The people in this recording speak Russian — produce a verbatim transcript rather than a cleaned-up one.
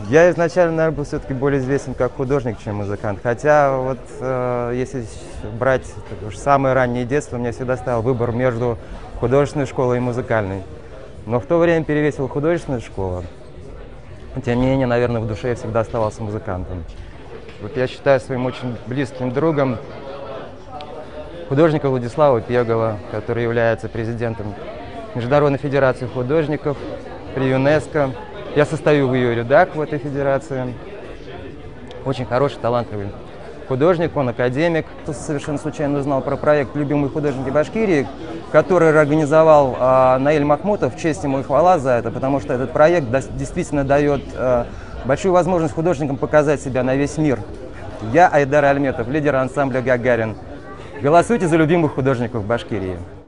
Я изначально, наверное, был все-таки более известен как художник, чем музыкант. Хотя, вот, э, если брать уж самое раннее детство, у меня всегда стоял выбор между художественной школой и музыкальной. Но в то время перевесила художественная школа. Тем не менее, наверное, в душе я всегда оставался музыкантом. Вот я считаю своим очень близким другом художника Владислава Пегова, который является президентом Международной федерации художников при ЮНЕСКО. Я состою в ее рядах в этой федерации. Очень хороший, талантливый художник, он академик. Совершенно случайно узнал про проект «Любимые художники Башкирии», который организовал э, Наиль Махмутов. В честь ему и хвала за это, потому что этот проект действительно дает э, большую возможность художникам показать себя на весь мир. Я Айдар Альметов, лидер ансамбля «Гагарин». Голосуйте за любимых художников Башкирии.